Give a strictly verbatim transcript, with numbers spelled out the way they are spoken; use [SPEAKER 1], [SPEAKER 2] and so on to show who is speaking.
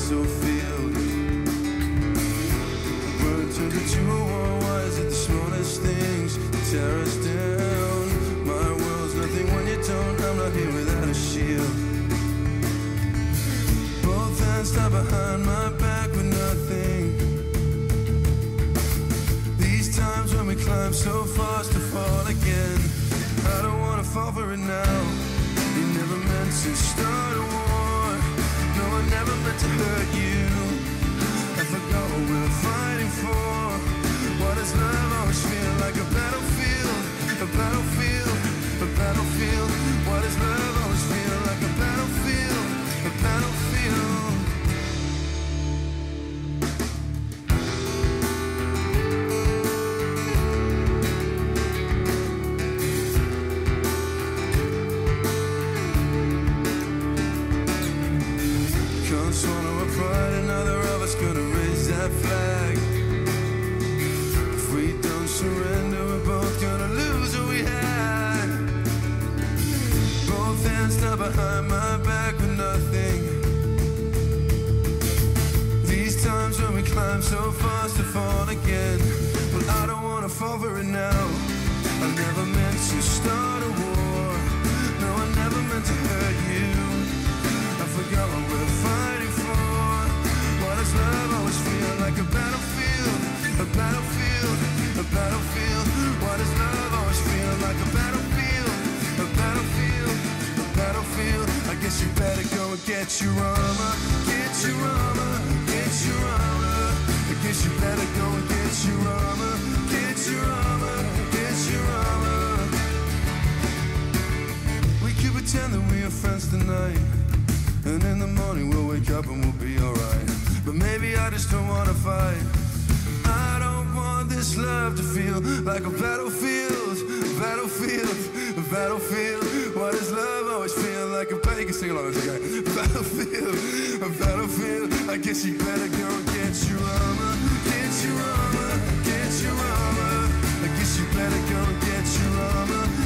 [SPEAKER 1] so filled. The world turns into a war. Why is it the smallest things that tear us down? My world's nothing when you don't. I'm not here without a shield. Both hands tied behind my back with nothing. These times when we climb so fast to fall again. I don't wanna fall for it now. You never meant to start a war. No, I never meant to hurt you. I forgot what we're fighting for. Why does love always feel like a battlefield? A battlefield, a battlefield. Why does love always feel like a battlefield? A battlefield. Can't swallow our pride, another of us gonna raise that flag. If we don't surrender, we're both gonna lose what we had. Both hands tied behind my back with nothing. These times when we climb so fast to fall again. Well, I don't wanna fall for it now. I never meant to start a war. No, I never meant to hurt you. I forgot what we're fighting for. Why does love always feel like a battlefield? A battlefield, a battlefield. Why does love always feel like a battlefield? A battlefield, a battlefield. I guess you better go and get your armor. Get your armor, get your armor. I guess you better go and get your armor. Get your armor, get your armor. We could pretend that we are friends tonight, and in the morning we'll wake up and we'll be alright. But maybe I just don't wanna fight. I don't want this love to feel like a battlefield. A battlefield, a battlefield. Why does love always feel like a battle? You can sing along with okay? Battlefield, a battlefield. I guess you better go and get your armor. Get your armor, get your armor. I guess you better go and get your armor.